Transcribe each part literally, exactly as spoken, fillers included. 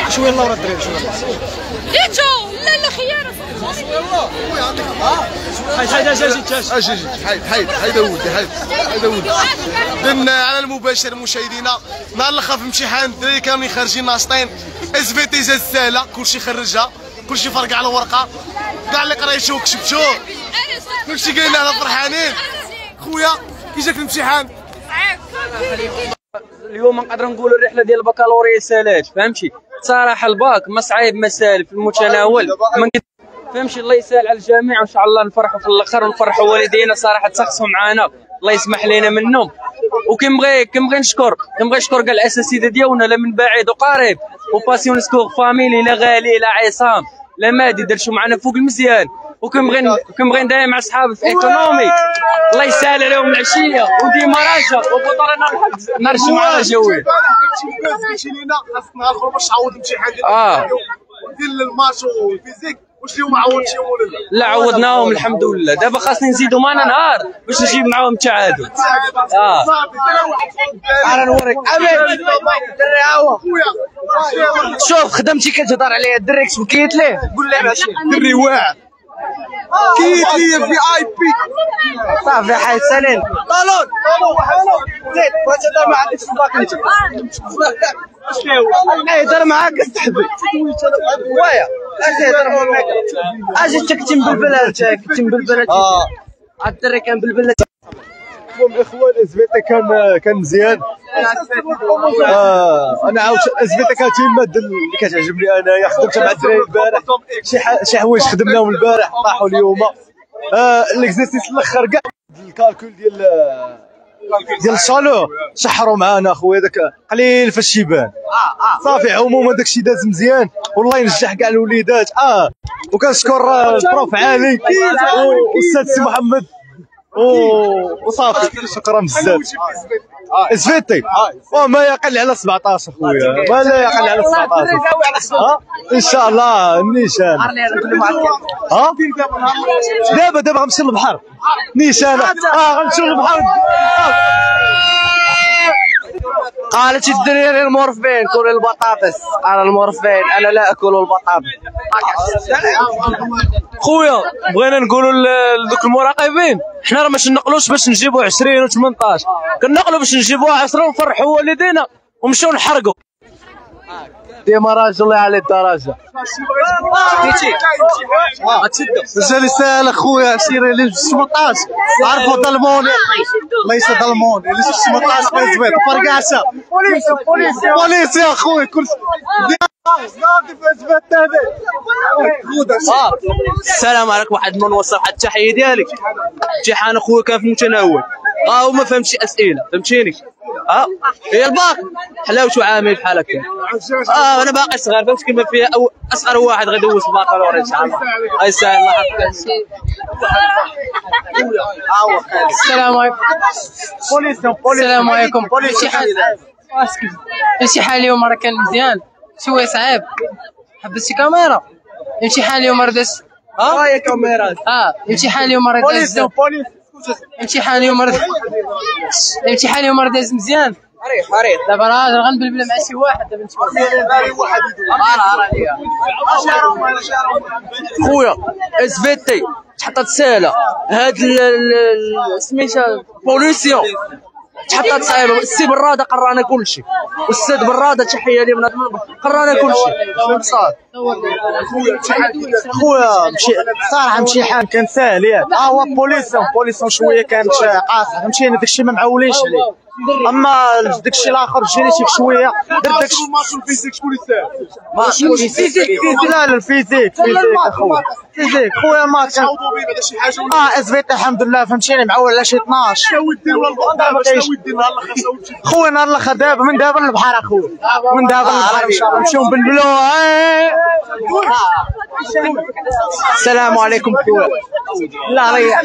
شويه الله ورا الدراري شويه ديتو لا لا خيار حيد حيد اجي اجي اجي اجي حيد حيد حيد ولدي حيد حيد ولدي. درنا على المباشر مشاهدينا نهار الاخر في امتحان الدراري كاملين خارجين ناشطين. اس في تي جات ساهله كلشي خرجها كلشي فرق على ورقه كاع اللي قريتو وكتبتو كلشي كاين هنا فرحانين. خويا كي جاك الامتحان؟ اليوم نقدر نقولوا الرحله ديال البكالوريا سالات فهمتي. صراحه الباك ما صعيب ما سالف في المتناول ما فهمتي. الله يسهل على الجميع وان شاء الله نفرحوا في الاخر ونفرحوا والدينا صراحه تسقسوا معنا الله يسمح لنا منهم. وكنبغي كنبغي نشكر كنبغي نشكر كاع الاساتذه ديالنا لا من بعيد وقريب وباسيون سكور فاميلي لا غالي لا عصام لا مادي درتو معنا فوق المزيان. وكنبغي كنبغي نداير مع صحابي في ايكونومي الله يسهل عليهم العشيه وديما راجع وبطلنا نرجع معنا جوي. قلتي لينا خاصنا نخرجوا باش نعوض الامتحان ديال اه ديال الماتش والفيزيك واش اليوم عوضتيهم ولا لا؟ لا عوضناهم الحمد لله. دابا خاصني نزيدوا معنا نهار باش نجيب معاهم التعادل. اه انا نوريك امين الدري هاهو. شوف خدمتي كتهضر عليها الدري كيت ليه قول ليه ماشي دري واعر كيت لي في اي بي صافي حي سالين طالون زيد واش هذا ما عندكش الباك انت اي دار معاك استحبي وايا اجي دار معاك اجي تكتم بالبلاد تكتم بالبلاد اه الدري كان بالبلاد. المهم اخوان اس في تي كان كان مزيان. آه انا عاود اس في تي كانت هي الماده اللي كتعجبني انايا. خدمت مع الدراري البارح شي شي حوايج خدمناهم البارح طاحوا اليوم. آه الاكزرسيس الاخر كاع الكالكول ديال ديال الشالور شحروا معانا اخويا داك قليل فاش يبان. صافي عموما داكشي داز مزيان والله ينجح كاع الوليدات. اه وكنشكر البروف علي والاستاذ سي محمد وصافي شكرا بزاف. اس في تي وما يقل على سبعطاش اخويا ما لا يقل على سبعطاش. ها ان شاء الله النيشان. ها دابا دابا غنمشي للبحر نيشان. اه غنمشيو للبحر. قالت الدراري المرفبين كلوا البطاطس قال المرفبين انا لا اكل البطاطس. خويا بغينا نقولوا لذوك المراقبين حنا راه ماشي نقلوش باش نجيبوا عشرين و ثمنطاش كنقلوا باش نجيبوا عشرة ونفرحوا والدينا ونمشيو نحرقوا. ديما راجل الله على الدرجه. مازال ساهل اخويا عشرين اللي ثمنطاش عرفوا ظلموني الله يسد ظلموني اللي ثمنطاش في زويط فرقاشه بوليسي بوليسي يا اخويا كل السلام عليكم. واحد ما نوصل واحد التحيه ديالي. امتحان اخويا كان في المتناول ها هو ما فهمتش اسئله فهمتيني. ها هي الباك حلاوته عامل بحال هكا. اه انا باقي صغير فهمت كيما فيها أو اصغر واحد غيدوز الباكالوريا ان شاء الله. الله يسهل الله يحفظك. السلام عليكم السلام عليكم. الامتحان اليوم راه كان مزيان شويه صعيب. حبستي كاميرا. الامتحان اليوم راه داز ها هي كاميرات. اه الامتحان اليوم راه داز الامتحان اليوم راه الامتحان اليوم راه داز مزيان. عريف عريف دابا راه غنبلبل مع شي واحد دابا نشوف واحد خويا اس في تي تحطات ساهله. هاد سميتها بوليسيون تحطات صعيبه. السي براده قرانا كلشي والاستاذ براده تحيه ليه من قرانا كلشي. خويا صراحه امتحان كان ساهل ياك. ها هو بوليسيون بوليسيون شويه كانت قاصحه مشينا داكشي ما معولينش عليه. اما داكشي الاخر جريتي شويه درت داكشي. الفيزيك شكون اللي ساهل؟ الفيزيك لا لا الفيزيك فيزيك اخويا فيزيك خويا الماتش اه اس في تي الحمد لله فهمتيني معول على شي اثناش. خويا نهار الاخر دابا من دابا للبحر اخويا من دابا للبحر ان شاء الله نمشيو نبلبلو. السلام عليكم خويا. لا ريح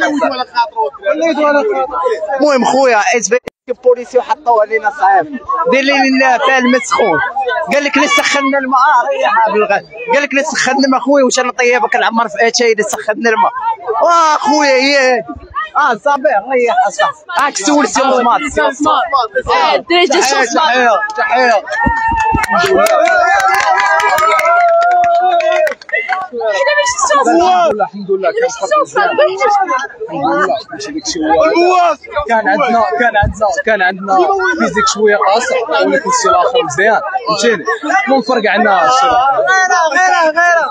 المهم خويا اس في البوليسي حطوا علينا صعيب. دير لي فيها الماء سخون قال لك لسه سخنا الماء. اه ريحها بالغد قال لك لسه سخنا الماء خويا واش انا طيبك العمر في اتاي اللي سخنا الماء. واه خويا هي اه صافي ريح اصاحبي. راك سول سي اوتومات اه دريجه صوص تحيه تحيه. لله الحمد لله كان فرق الحمد لله ماشي ديك شويه كان عندنا كان عندنا كان عندنا فيزيك شويه قاصح ولكن الشيء الاخر مزيان فهمتيني المهم فرق عنا غيره غيره غيره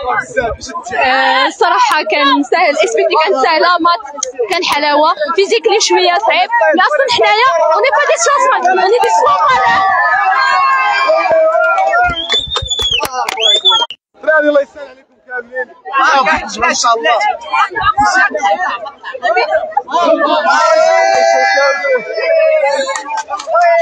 الصراحه كان ساهل اسبيتي كانت سهله مات كان حلاوه فيزيك لي شويه صعيب مي اصلا حنايا اوني با دي شونسمان اوني دي سوامال دراري الله يسهل عليكم كاملين ما شاء الله الله